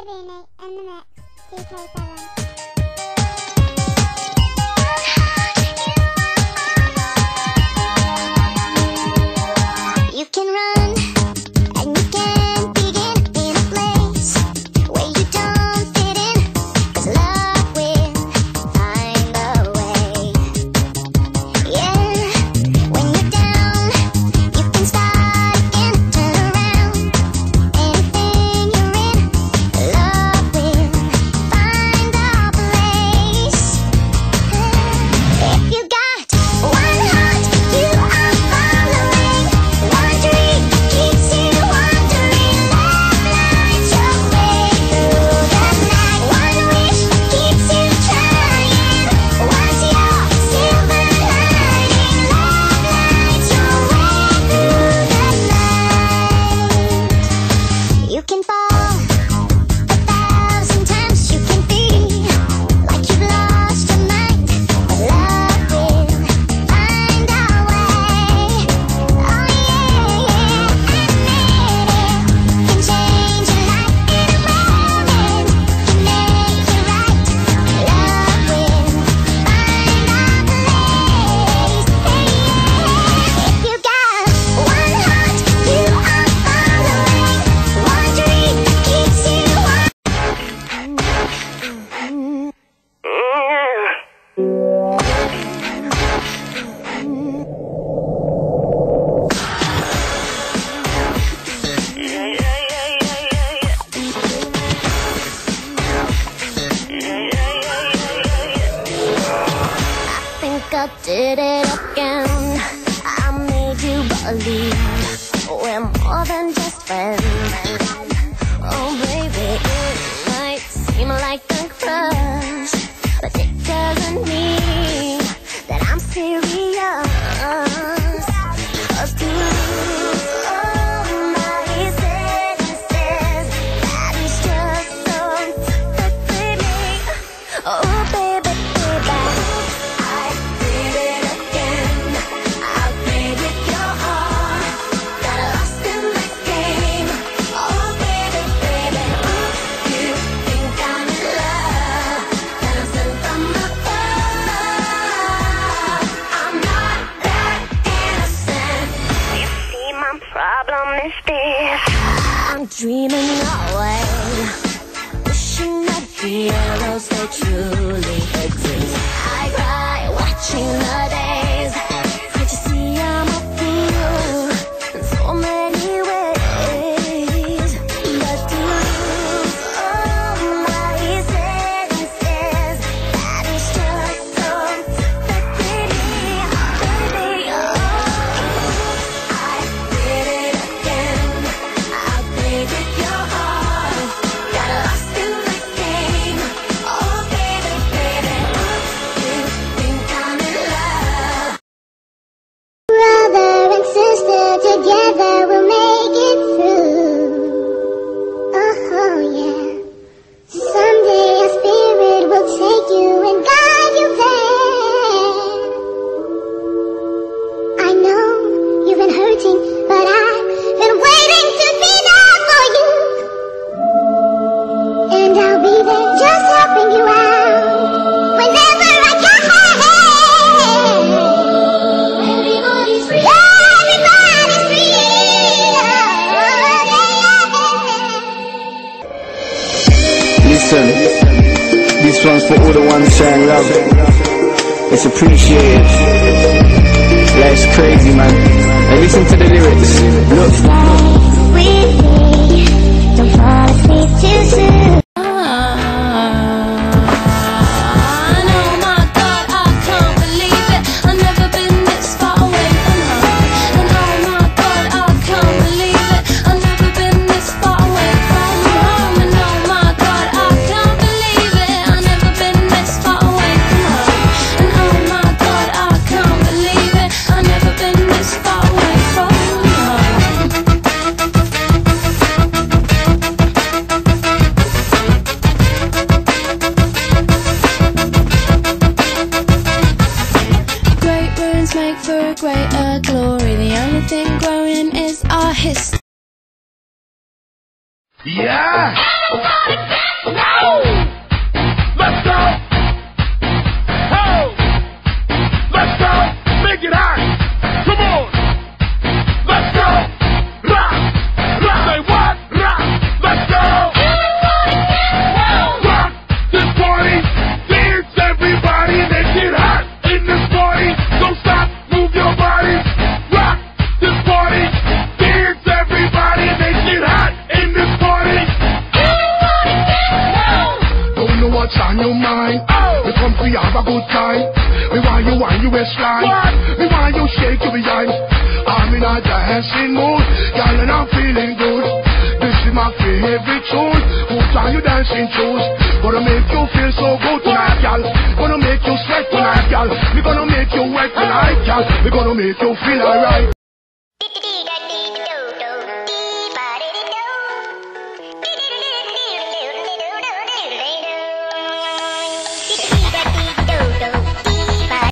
Rooney in the mix, DK7. You can run and you can begin in a place where you don't fit in, 'cause love will find a way. Yeah, when you're down, you can start again, turn around. Anything you're in, love will find a place. If you got one heart, you are following. One dream keeps you wandering. Love lights your way through the night. One wish keeps you trying. Once you're silver lining, love lights your way through the night. You can fall 1,000 times, you can feel like you've lost your mind, but love will find a way. Oh yeah, admit it can change your life in a moment, can make it right. Love will find a place. If you got one heart, you are following. One dream keeps you I think I did it again. I made you believe we're more than just friends. Oh baby, it might seem like a crush, but it doesn't mean that I'm serious. 'Cause to lose all my senses, that is just so perfectly. Oh baby, baby, I did it again. I played with your heart, got lost in the game. Oh baby, baby, you think I'm in love, dancing from above. I'm not that innocent. You see, my problem is this: I'm dreaming away, wishing that heroes they truly exist. I cry watching the days. Can't you see I'm a fool in so many ways? But to lose all my senses, that is just so perfectly, baby. Oh, I did it again. I played with your heart, got lost in the game. Oh baby, baby, you think I'm in love. Brother and sister, together we'll make it through. Oh yeah. Someday a spirit will take you and guide you there. I know you've been hurting, but I've been waiting to be there for you. And I'll be there just helping you out whenever I can. Everybody's free. Everybody's free. Listen, this one's for all the ones showing love. It's appreciated. Life's crazy, man. Hey, listen to the lyrics. Look. With me, don't fall asleep too soon. Make for a greater glory. The only thing growing is our history. Yeah! We're gonna make you feel alright.